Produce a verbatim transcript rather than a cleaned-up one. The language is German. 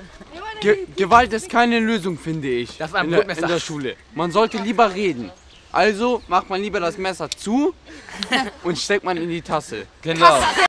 Ge Gewalt ist keine Lösung, finde ich. Das war ein in, der, Brotmesser. in der Schule. Man sollte lieber reden. Also macht man lieber das Messer zu und steckt man in die Tasse. Genau.